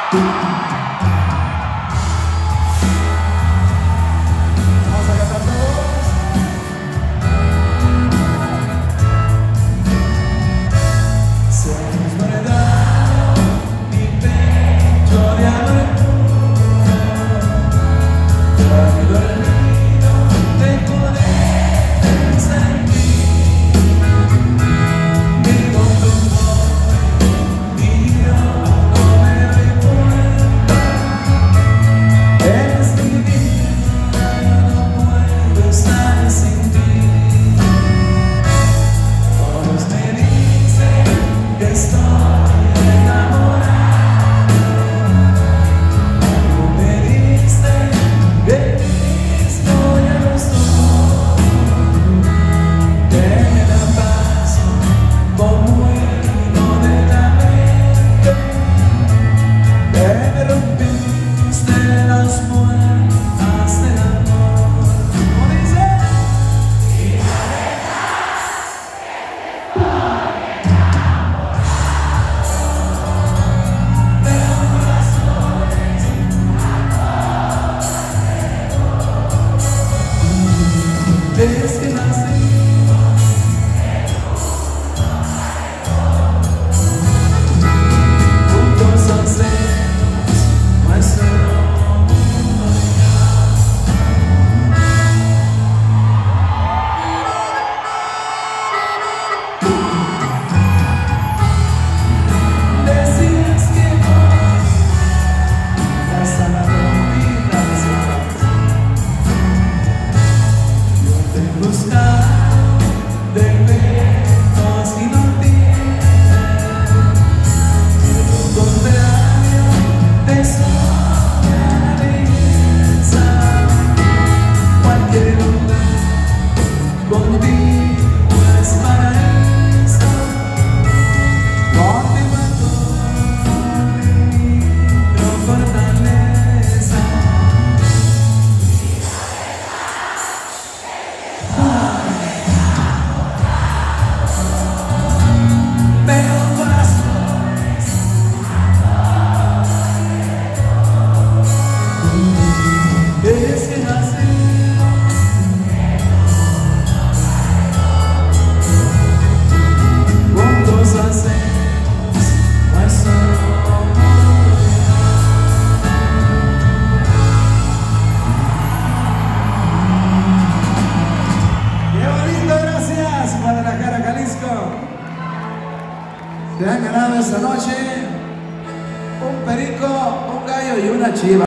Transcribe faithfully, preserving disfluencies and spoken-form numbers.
Vamos a cantar todos. Se ha desbordado mi pecho de amor. He dormido de poder pensar en ti. Vivo tu amor y yo no me doy cuenta. Eres mi vida, no puedo estar sin ti. Todos me dicen que estoy enamorado. Tú me diste que estoy a gusto. Que me da paz como hilo de la mente. Que me rompiste las puertas del amor. ¿Cómo dice? Desde que nací juntos hacemos nuestro mundo ya. Decías que vos ya sanado mi ansiedad. Yo te he buscado de lejos y no tienes. De lo contrario te sobra la belleza. Cualquier lugar contigo es paraíso. Contigo encuentro fortaleza. Pero con las flores es que nacimos juntos hacemos nuestro mundo. ¡Qué bonito! Gracias, Guadalajara, Jalisco. Se han ganado esta noche un perico, un gallo y una chiva.